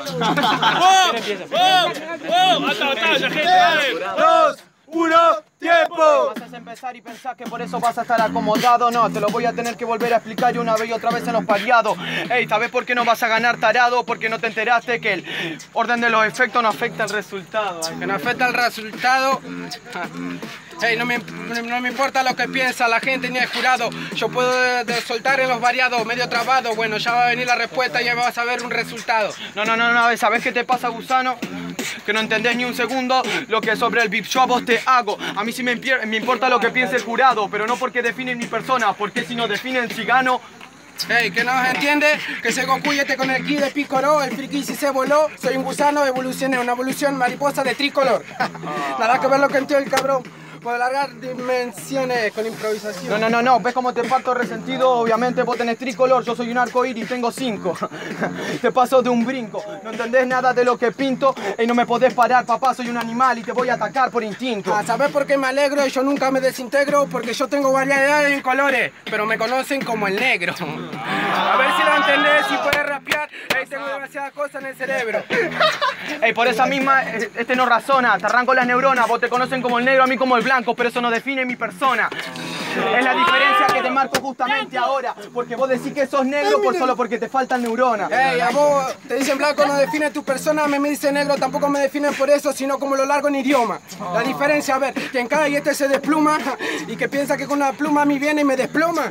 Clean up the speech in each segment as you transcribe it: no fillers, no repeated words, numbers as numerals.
¡Alta batalla, gente! ¡Dale! 2, 1, ¡tiempo! Vas a empezar y pensás que por eso vas a estar acomodado. No, te lo voy a tener que volver a explicar y una vez y otra vez en los pareados. Ey, ¿sabes por qué no vas a ganar, tarado? Porque no te enteraste que el orden de los efectos no afecta el resultado. Ay, Que no afecta el resultado. Hey, no me importa lo que piensa la gente ni el jurado. Yo puedo soltar en los variados, medio trabado. Bueno, ya va a venir la respuesta y ya vas a ver un resultado. No, ¿sabes qué te pasa, gusano? Que no entendés ni un segundo lo que sobre el VIP show a vos te hago. A mí sí me importa lo que piense el jurado, pero no porque definen mi persona, porque si no definen si gano. Hey, que no entiende, que se gocuyete con el ki de Piccolo, el friki si se voló, soy un gusano, evolucioné, una evolución mariposa de tricolor. Nada que ver lo que entiende el cabrón. Puedo alargar dimensiones con improvisación. No, ¿ves cómo te parto resentido? Obviamente vos tenés tricolor, yo soy un arcoíris, tengo 5. Te paso de un brinco, no entendés nada de lo que pinto y no me podés parar, papá, soy un animal y te voy a atacar por instinto. ¿Sabés por qué me alegro y yo nunca me desintegro? Porque yo tengo variedades en colores, pero me conocen como el negro. A ver si lo entendés, si puedes rapear, ahí tengo demasiadas cosas en el cerebro. Ey, por esa misma, este no razona, te arranco las neuronas, vos te conocen como el negro, a mí como el blanco, pero eso no define mi persona. Es la diferencia que te marco justamente ahora, porque vos decís que sos negro solo porque te faltan neuronas. Ey, a vos te dicen blanco no define tu persona, me dicen negro tampoco me definen por eso, sino como lo largo en idioma. La diferencia, a ver, quien cae y este se despluma y que piensa que con una pluma a mí viene y me desploma.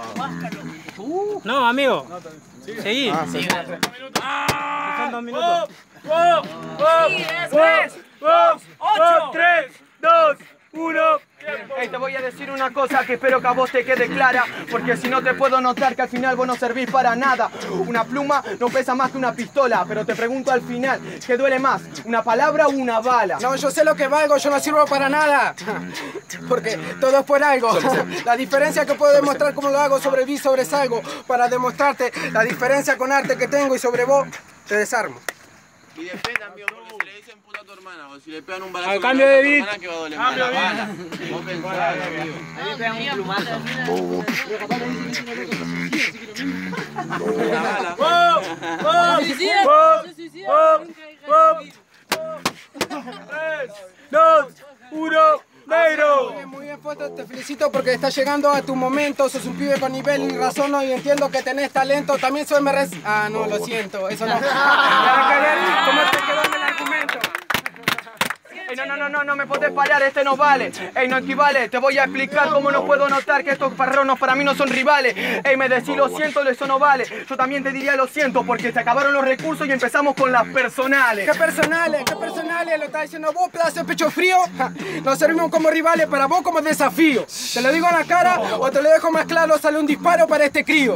No, amigo. Seguí. Son 2 minutos. 3, 2, 1. Ey, te voy a decir una cosa que espero que a vos te quede clara, porque si no te puedo notar que al final vos no servís para nada. Una pluma no pesa más que una pistola, pero te pregunto al final, ¿qué duele más? ¿Una palabra o una bala? No, yo sé lo que valgo, yo no sirvo para nada. Porque todo es por algo. La diferencia que puedo demostrar cómo lo hago sobre mí sobresalgo. Para demostrarte la diferencia con arte que tengo y sobre vos te desarmo. Y después también, porque si le dicen puta a tu hermana o si le pegan un balazo Al cambio de beat. que va a doler más la bala. Vos pensás, amigo. A mí me pegan un plumazo. Muy bien, Foto, te felicito porque estás llegando a tu momento. Sos un pibe con nivel y razono y entiendo que tenés talento. También soy MRS. Ah, no, lo siento, eso no. Nada que ver, ¿cómo te quedó en el argumento? Ey, no me podés parar, este no vale. Ey, no equivale, te voy a explicar cómo no puedo notar que estos parronos para mí no son rivales. Ey, me decís lo siento, eso no vale. Yo también te diría lo siento porque se acabaron los recursos y empezamos con las personales. ¿Qué personales? ¿Qué personales? Lo estás diciendo vos, pedazo de pecho frío. Nos servimos como rivales, para vos como desafío. ¿Te lo digo a la cara o te lo dejo más claro? Sale un disparo para este crío.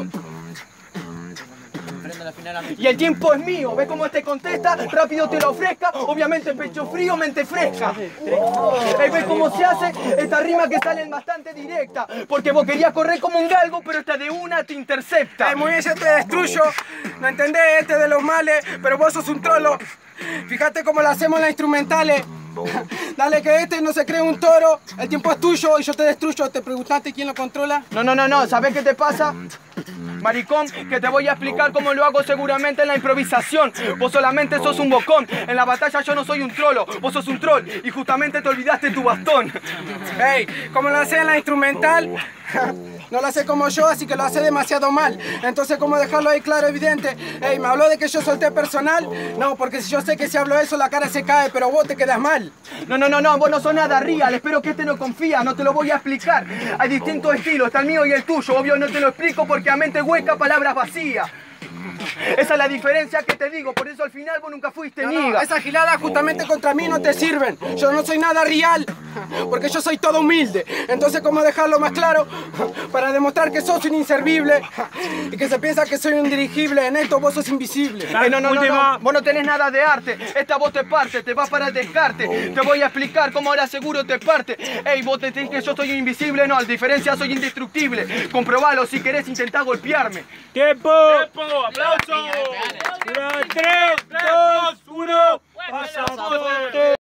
Y el tiempo es mío, ¿ves cómo te contesta? Rápido te lo ofrezca, obviamente pecho frío, mente fresca. Ey, ¿ves cómo se hace? Esta rima que sale bastante directa, porque vos querías correr como un galgo, pero esta de una te intercepta. Muy bien, yo te destruyo. No entendés este de los males, pero vos sos un trolo. Fíjate cómo lo hacemos en las instrumentales. Dale que este no se cree un toro. El tiempo es tuyo y yo te destruyo. ¿Te preguntaste quién lo controla? No, ¿sabés qué te pasa? Maricón, que te voy a explicar cómo lo hago seguramente en la improvisación. Vos solamente sos un bocón. En la batalla yo no soy un trolo, vos sos un troll y justamente te olvidaste tu bastón. Hey, ¿cómo lo hace en la instrumental? No lo hace como yo, así que lo hace demasiado mal. Entonces, ¿cómo dejarlo ahí claro, evidente? Hey, ¿me habló de que yo solté personal? No, porque si yo sé que si hablo eso la cara se cae, pero vos te quedas mal. No, vos no sos nada real. Espero que este no confía, no te lo voy a explicar. Hay distintos estilos, está el mío y el tuyo. Obvio no te lo explico porque a mente hueca, palabras vacías. Esa es la diferencia que te digo, por eso al final vos nunca fuiste niga. Esas giladas justamente contra mí no te sirven. Yo no soy nada real, porque yo soy todo humilde. Entonces, ¿cómo dejarlo más claro? Para demostrar que sos un inservible y que se piensa que soy un dirigible. En esto vos sos invisible. No, vos no tenés nada de arte. Esta voz te parte, te vas para el descarte. Te voy a explicar cómo ahora seguro te parte. Ey, vos te decís que yo soy invisible, no, a diferencia soy indestructible. Comprobalo si querés intentar golpearme. ¡Tiempo! ¡Aplausos! 3, 2, 1. ¡Pasa!